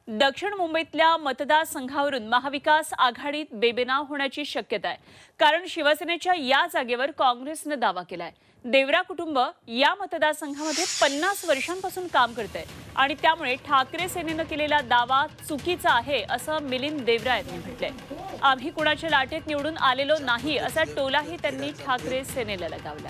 दक्षिण मुंबईतल्या मतदारसंघावरून महाविकास आघाडीत बेबनाव होण्याची शक्यता आहे, कारण शिवसेनेच्या या जागेवर काँग्रेसनं दावा केलाय। देवरा कुटुंब या मतदारसंघामध्ये 50 वर्षांपासून काम करते आणि त्यामुळे ठाकरे सेनेनं केलेला दावा चुकीचा आहे असं मिलिंद देवरा यांनी म्हटलंय। आम्ही कुणाच्या लाटेत निवडून आलेलो नाही असा टोलाही त्यांनी ठाकरे सेनेला लगावलाय।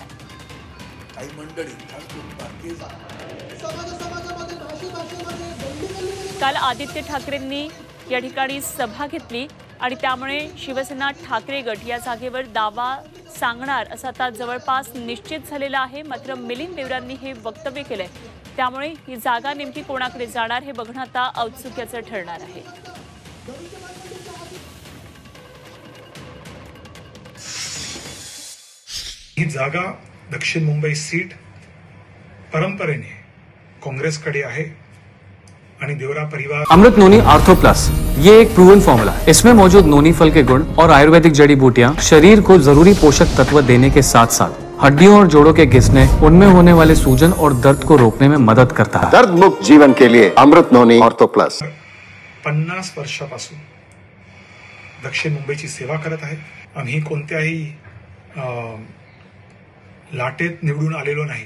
काल आदित्य ठाकरेंनी या ठिकाणी सभा घेतली आणि त्यामुळे शिवसेना ठाकरे गट या जागेवर दावा सांगणार असं आता जवळपास निश्चित झालेलं आहे। मात्र मिलिंद देवरांनी हे वक्तव्य केलंय, त्यामुळे ही जागा नेमकी कोणाकडे जाणार हे बघणं आता औत्सुक्याचं ठरणार आहे। ही जागा दक्षिण मुंबई सीट परंपरेने कांग्रेसकडे आहे आणि देवरा परिवार। अमृत नोनी आर्थो प्लस ये एक प्रूवन फॉर्मूला है। इसमें मौजूद नोनी फल के गुण और आयुर्वेदिक जड़ी बूटियां शरीर को जरूरी पोषक तत्व देने के साथ साथ हड्डियों और जोड़ों के घिसने, उनमें होने वाले सूजन और दर्द को रोकने में मदद करता है। दर्द मुक्त जीवन के लिए अमृत नोनी आर्थो प्लस। 50 वर्षापासून दक्षिण मुंबईची सेवा करत आहे। आम्ही कोणत्याही लाटेत निवडून आलेलो नाही।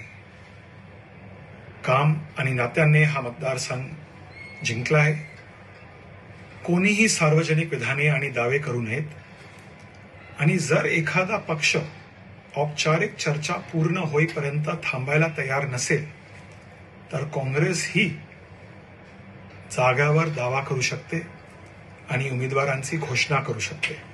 काम आणि नात्याने हा मतदारसंघ जिंकला आहे। कोणीही सार्वजनिक विधाने आणि दावे करू नयेत आणि जर एखादा पक्ष औपचारिक चर्चा पूर्ण होईपर्यंत थांबायला तयार नसेल तर काँग्रेस ही जागावर दावा करू शकते आणि उमेदवारांची घोषणा करू शकते।